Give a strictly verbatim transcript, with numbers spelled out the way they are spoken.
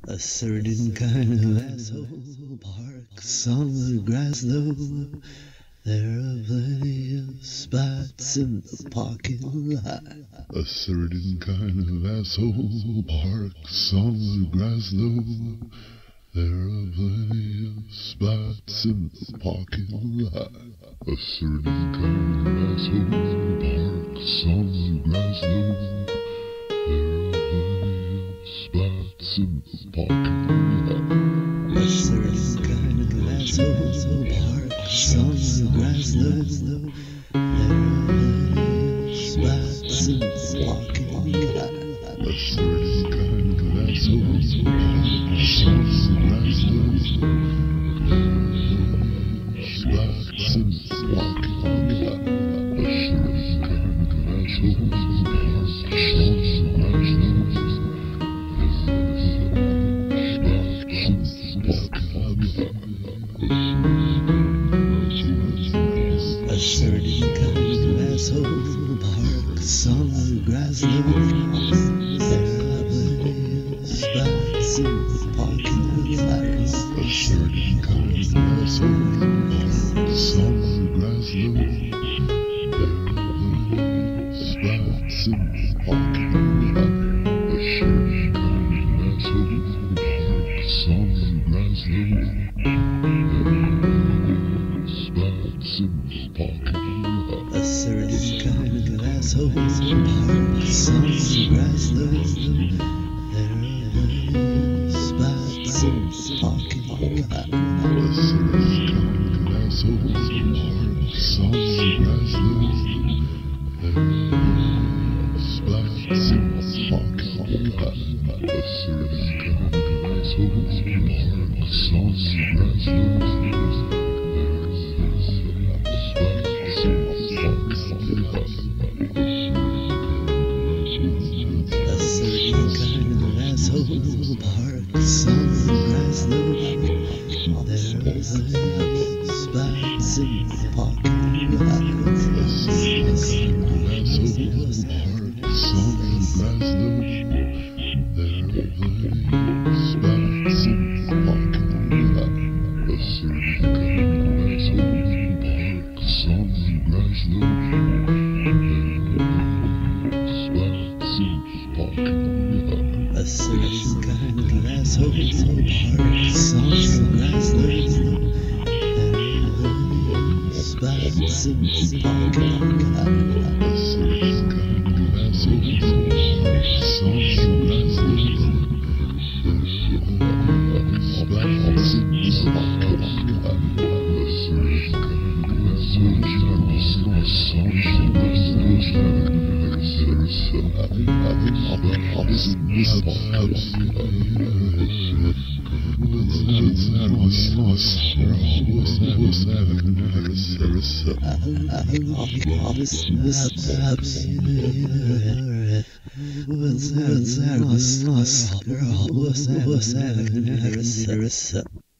A certain kind of asshole parks on the grass though. There are plenty of spots in the parking lot. A certain kind of asshole parks on the grass though. There are plenty of spots in the parking lot. A certain kind of asshole parks on the grass though. There are plenty of spots in the parking lot. A certain kind of asshole parks on the grass though. There are plenty of spots in the parking lot. A certain kind of asshole parks on the grass though. There are spots in the parking lot. A certain kind of asshole parks on the grass though. A certain kind of asshole parks on the grass though. There are plenty of spots in the parking lot. A certain kind of asshole parks on the grass though. There are spots in the parking lot. A certain kind of asshole parks on the grass though. Spots in the parking lot. A certain kind of asshole parks on the grass though. There are plenty of spots in the parking lot. A certain kind of asshole parks on the grass though. There are spots in the parking lot. A certain kind of asshole parks on the grass though. A certain kind of asshole parks on the grass though. There are plenty of spots in the parking lot. A certain kind of asshole parks on the grass though. There are plenty of spots in the parking lot. A certain kind of asshole parks on the grass though. A certain kind of asshole parks on the grass though. There are plenty of spots in the parking lot. A certain kind of asshole parks on the grass though. There are spots in the parking lot. A certain kind of asshole parks on the grass though. What's that?